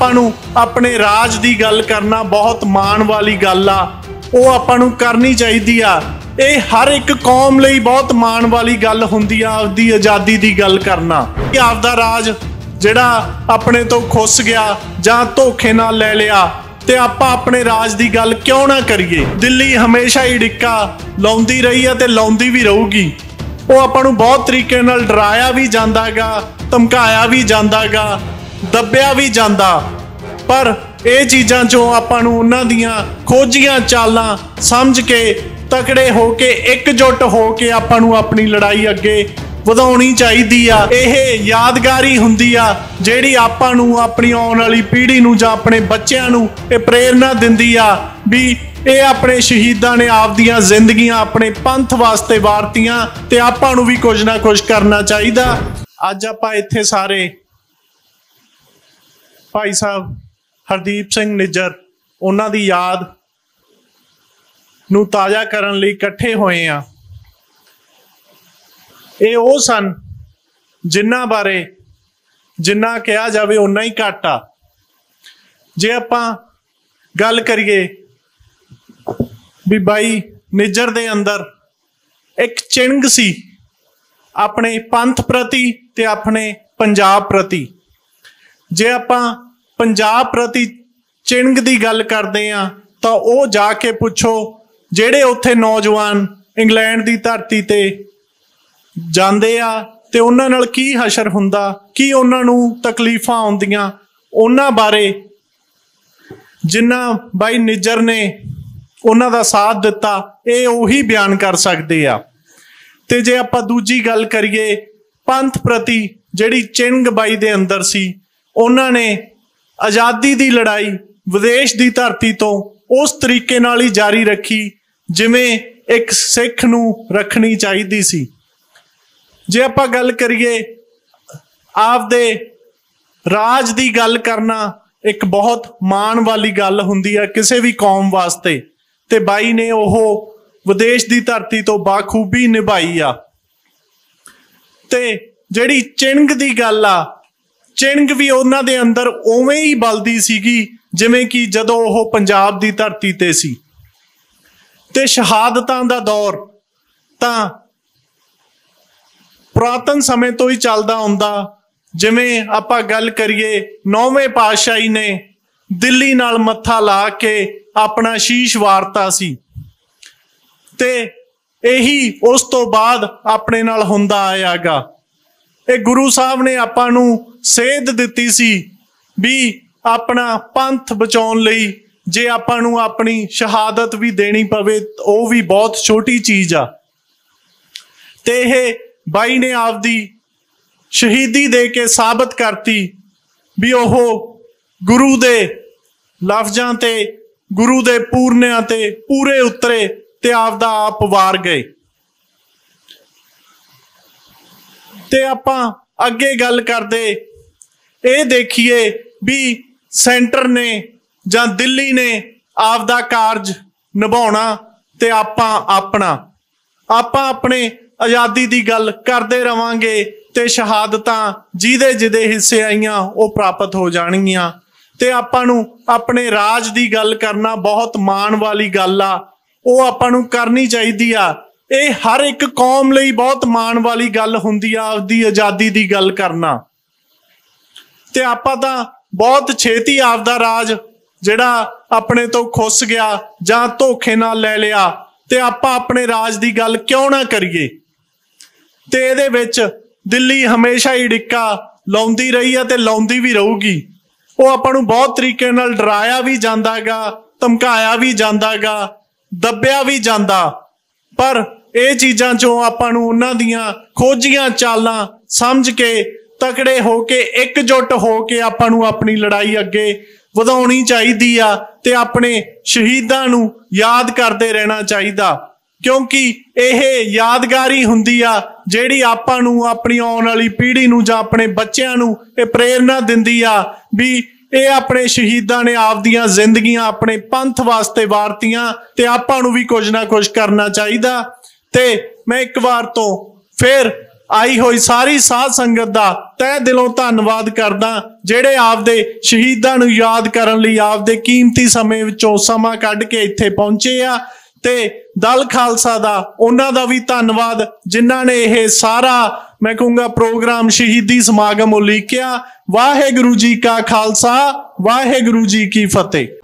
आपां नूं अपने राज की गल करना बहुत माण वाली गल आ, वो आपां नूं करनी चाहिदी आ। ये हर एक कौम लई बहुत माण वाली गल हुंदी आ आपदी आज़ादी की गल करना। कि आपदा राज जिहड़ा अपने तो खुस गया जां धोखे नाल ले लिया ते आपां अपने राज की गल क्यों ना करिए। दिल्ली हमेशा ही डिक्का लाउंदी रही है ते लाउंदी भी रहूगी। वो आपां नूं बहुत तरीके नाल डराया भी जांदा गा, धमकाया भी जांदा गा, दबिया भी जांदा, पर ये चीज़ां चों आपां नूं उन्हां दियां खोजियां चालां समझ के तकड़े हो के एकजुट हो के आपां नूं अपनी लड़ाई अगे ਵਧਾਉਣੀ ਚਾਹੀਦੀ आ। ਇਹ यादगारी हुंदी आ ਜਿਹੜੀ आपां नूं अपनी आउण वाली पीढ़ी नूं जां अपने बच्चों नूं ये प्रेरणा दिंदी आ भी ये अपने शहीदां ने आपदियां जिंदगियां अपने पंथ वास्ते वारतियां ते आपां नूं भी कुछ ना कुछ करना चाहिदा। अज आपां इत्थे सारे भाई साहब हरदीप सिंह निज्जर उन्हां दी याद नूं ताज़ा करन लई इकट्ठे होए आ। ये वो सन जिन्हां बारे जिन्ना कहा जाए उन्ना ही घट आ। जे आपां गल करिए भी भाई निज्जर दे अंदर एक चिंग सी अपने पंथ प्रति ते अपने पंजाब प्रति। जे आपां पंजाब प्रति चिंग दी गल करदे आ तां ओह जाके पुछो जिहड़े उत्थे नौजवान इंग्लैंड दी धरती ते जांदे आ ते उन्हां नाल की हशर हुंदा, की उन्हां नूं तकलीफां आउंदियां, उन्हां बारे जिन्ना बाई निज्जर ने उन्हां दा साथ दिता ये उही बयान कर सकदे आ। ते जे आपां दूजी गल करिए पंथ प्रति जिहड़ी चिंग बाई दे अंदर सी, उन्हां ने आज़ादी दी लड़ाई विदेश दी धरती तो उस तरीके नाल ही जारी रखी जिवें एक सिख नूं रखनी चाहीदी सी। जे आपां गल करिए आपदे राज की गल करना एक बहुत माण वाली गल हुंदी है किसी भी कौम वास्ते, ते बाई ने ओह विदेश की धरती तो बाखूबी निभाई आ। ते जिहड़ी चिंग की गल आ, चिंग भी उन्हां दे अंदर उवें ही बलदी सीगी जिवें कि जदों ओह पंजाब की धरती ते सी। ते शहादतां दा दौर तां पुरातन समय तो ही चलदा आउंदा। जिवें आपां गल करिए 9वें पातशाही ने दिल्ली नाल मत्था ला के अपना शीश वारता सी, ते यही उस तो बाद अपने नाल हुंदा आया गा। ये गुरु साहब ने आपां नूं सेध दित्ती सी भी अपना पंथ बचाउण लई जे आपां नूं अपनी शहादत भी देनी पवे वो भी बहुत छोटी चीज़ आ। ते इह बाई ने आपदी शहीदी दे के साबित करती भी ओह गुरु दे लफ्जां ते गुरु दे पूरनियां ते पूरे उतरे ते आपदा आप वार गए। ते आपां अगे गल करदे ये देखिए भी सेंटर ने जां दिल्ली ने आपदा कारज निभाउणा ते आपां अपने आज़ादी की गल करते रवांगे ते शहादतां जिहदे जिहदे हिस्से आईयां वो प्राप्त हो जाणगियां। ते आपां नूं अपने राज की गल करना बहुत माण वाली गल आ, वो आपां नूं करनी चाहिदी आ। ये हर एक कौम लई बहुत माण वाली गल हुंदी आ आपदी आज़ादी की गल करना। ते आपां तां बहुत छेती आपदा राज जिहड़ा अपने तो खुस गया जां धोखे नाल ले लिया ते आपां अपने राज की गल क्यों ना करिए। ते इहदे विच दिल्ली हमेशा ही डिक्का लाउंदी रही है ते लाउंदी भी रहूगी। वो आपां नूं बहुत तरीके नाल डराया भी जांदा गा, धमकाया भी जांदा गा, दबिया भी जांदा, पर ये चीज़ां चों आपां नूं उन्हां दियां खोजियां चालां समझ के तकड़े हो के एकजुट हो के आपां नूं अपनी लड़ाई अगे ਵਧਾਉਣੀ चाहिदी आ ते अपने शहीदां नूं याद करते रहना चाहिदा। क्योंकि यह यादगारी हुंदी आ जिहड़ी आपां नूं अपनी आउण वाली पीढ़ी नूं जां अपने बच्चों नूं ये प्रेरणा दिंदी आ भी ये अपने शहीदां ने आपदियां जिंदगियां अपने पंथ वास्ते वारतियां ते आपां नूं भी कुछ ना कुछ करना चाहिदा। ते मैं एक बार तो फिर आई हुई सारी साध संगत दा तह दिलों धन्नवाद करदा ਜਿਹੜੇ ਆਪਦੇ ਸ਼ਹੀਦਾਂ ਨੂੰ याद करन लई आपदे कीमती समय विचों समा कढ के इत्थे पहुंचे आ ते दल खालसा दा उन्हां दा भी धन्नवाद जिन्हां ने यह सारा मैं कहूँगा प्रोग्राम शहीदी समागम उलीकिया। वाहिगुरू जी का खालसा वाहिगुरू जी की फतेह।